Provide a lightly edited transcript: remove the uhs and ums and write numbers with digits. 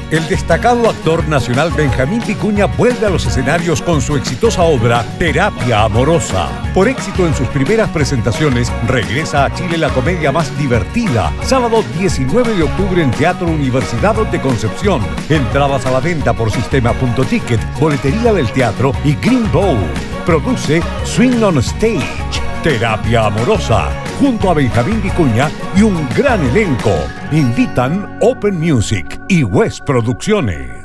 El destacado actor nacional Benjamín Vicuña vuelve a los escenarios con su exitosa obra Terapia Amorosa. Por éxito en sus primeras presentaciones, regresa a Chile la comedia más divertida. Sábado 19 de octubre en Teatro Universidad de Concepción. Entradas a la venta por Sistema.ticket, Boletería del Teatro y Green Bow. Produce Swing on Stage. Terapia Amorosa, junto a Benjamín Vicuña y un gran elenco. Invitan Open Music y West Producciones.